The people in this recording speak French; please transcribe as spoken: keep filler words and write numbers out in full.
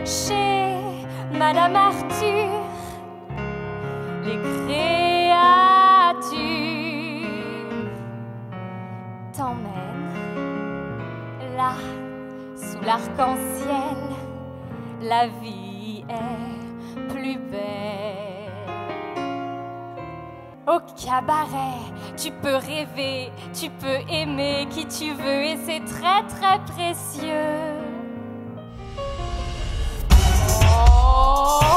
chez Madame Arthur, les créatures t'emmènent là, sous l'arc-en-ciel, la vie est plus belle. Au cabaret, tu peux rêver, tu peux aimer qui tu veux et c'est très très précieux. Oh